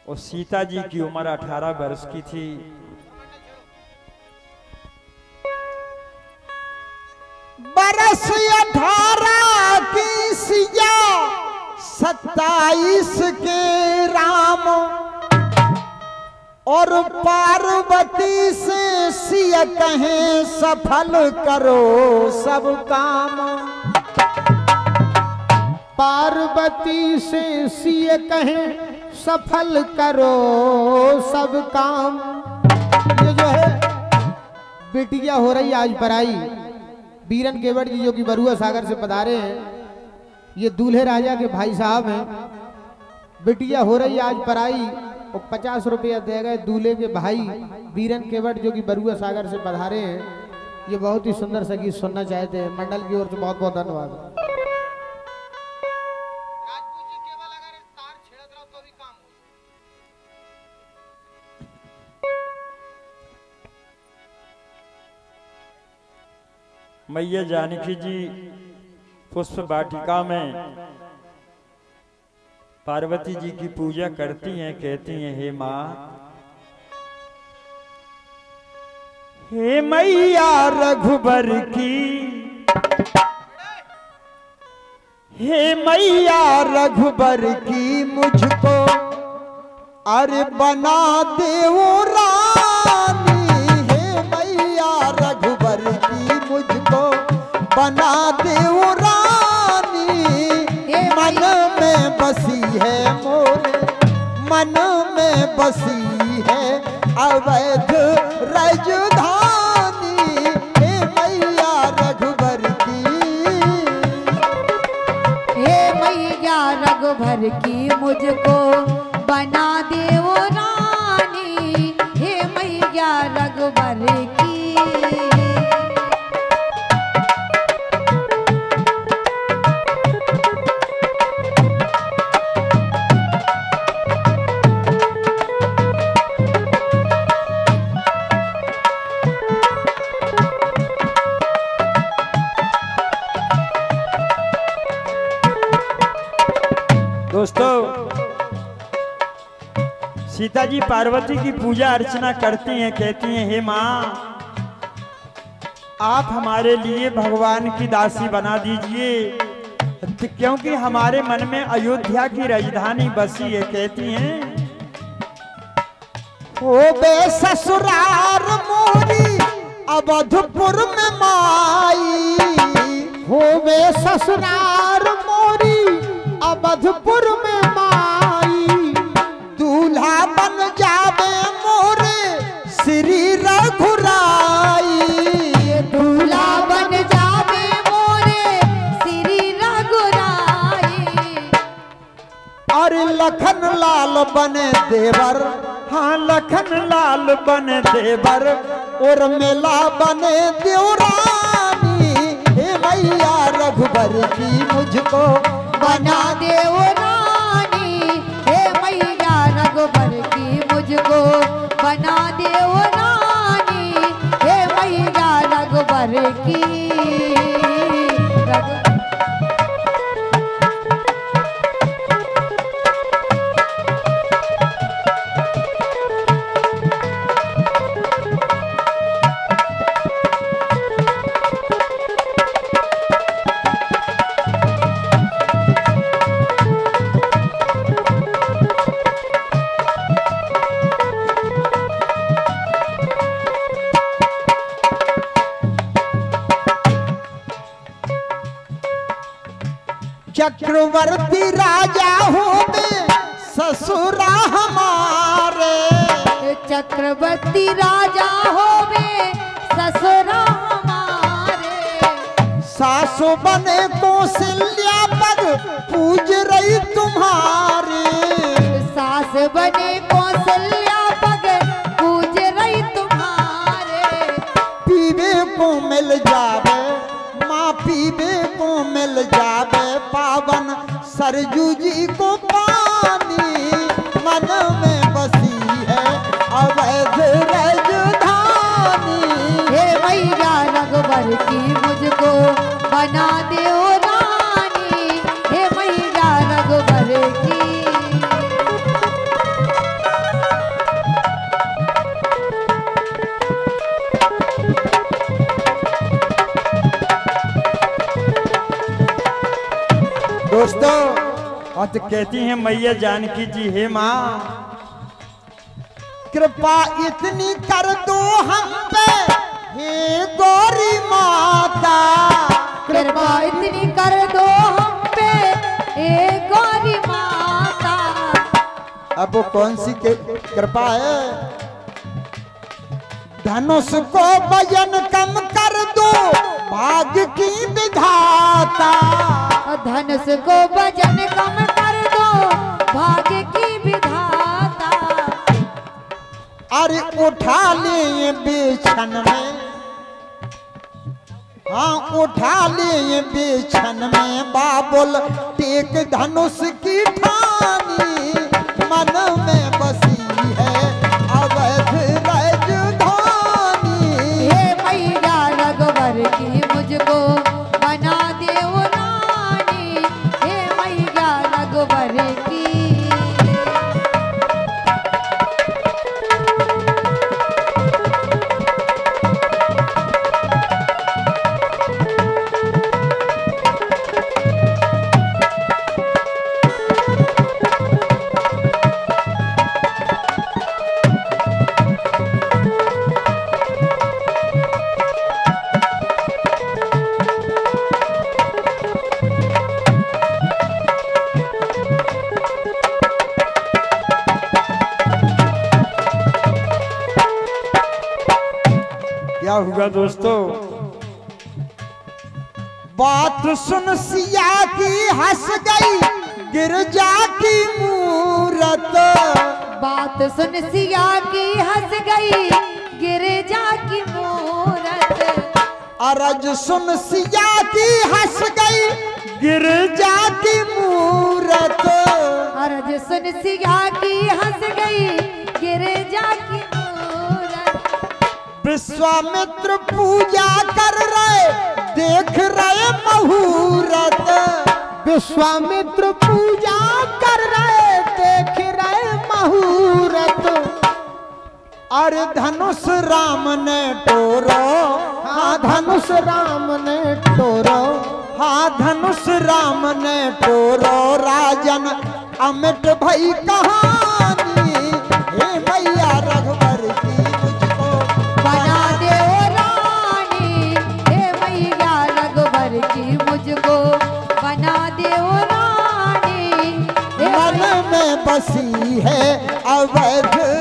और सीता जी की उम्र 18 वर्ष की थी। बरस 18 की सिया 27 के राम और पार्वती से सिया कहें सफल करो सब काम। पार्वती से सिया कहें सफल करो सब काम। ये जो है बिटिया हो रही आज पराई, बीरन केवट जी जो कि बरुआ सागर से पधारे हैं, ये दूल्हे राजा के भाई साहब हैं। बिटिया हो रही आज पराई और 50 रुपया दे गए दूल्हे के भाई बीरन केवट जो कि बरुआ सागर से पधारे हैं। ये बहुत ही सुंदर सा गीत सुनना चाहते हैं। मंडल की ओर से बहुत बहुत धन्यवाद। मैया जानकी जी पुष्प वाटिका में पार्वती जी की पूजा करती हैं, कहती हैं हे माँ, हे मैया रघुबर की, हे मैया रघुबर की मुझको अरे बना दे वो रानी। हे मैया रघुबर की मुझको बना दे वो रानी। मन में बसी है मोरे, मन में बसी है अवैध राजधानी। हे मैया रघुबर की, हे मैया रघुबर की मुझको बना दे वो रानी। हे मैया रघुबर की। दोस्तों, सीता जी पार्वती की पूजा अर्चना करती हैं, कहती हैं हे माँ, आप हमारे लिए भगवान की दासी बना दीजिए, क्योंकि हमारे मन में अयोध्या की राजधानी बसी है। कहती हैं हो बे ससुरार मोरी अवधपुर में माई। हो बे ससुरार मोरी अवधपुर में माई। दूल्हा बन जावे मोरे श्री रघुराई। दूल्हा बन जावे मोरे श्री रघुराई। और लखन लाल बने देवर, हाँ लखन लाल बन देवर, और मेला बने देवरानी। हे मैया रघुबर की मुझको बना दे वो रानी। हे मैया रघुबर की मुझको बना दे वो रानी। हे मैया रघुबर की। चक्रवर्ती राजा होवे ससुरा हमारे। चक्रवर्ती राजा होवे ससुरा हमारे। सासु बने कौशल्या पग पूज रही तुम्हारी। सास बने कौशल्या पग पूज रही तुम्हारे। पीवे को मिल जावे माँ, पीवे को मिल जावे पावन सरजू जी को पानी। मन में बसी है अवैध राजधानी। हे मैया रघुबर की मुझको बना दे ओ रानी। हे मैया रघुबर की। तो कहती हैं मैया जानकी जी, हे माँ कृपा इतनी कर दो हम पे हे गौरी माता, कृपा इतनी कर दो हम पे हे गौरी माता। अब वो कौन सी कृपा है? धनुष को वजन कम कर दो भाग्य की विधाता, धनुष को वजन कम कर दो भाग्य की विधाता। अरे उठा ले बेछन में, हाँ उठा ले बेछन में बाबुल टेक धनुष की ठानी, मन में बसी है अवध राजधानी। हे मैया रघुवर की मुझको बना दे रानी, हे मैया रघुवर की। क्या हुआ दोस्तों? बात सुन सिया की हंस गई गिरजा की मूरत, बात सुन सिया की हंस गई गिरिजा की मूरत। अरज सुन सिया की हंस गई गिरजा की मूरत, अरज सुन सिया की हंस गई गिरिजा की मूरत। विश्वामित्र पूजा कर रहे देख रहे मुहूर्त, विश्वामित्र पूजा कर रहे देख रहे मुहूर्त। अरे धनुष राम ने टोरो, हाँ धनुष राम ने टोरो, हाँ धनुष राम ने टोरो, राजन अमिट भई कहानी। हे मैया रघुवर की मुझको बना दे रानी, हे मैया रघुवर की मुझको बना दे रानी, हे मन में बसी है अवध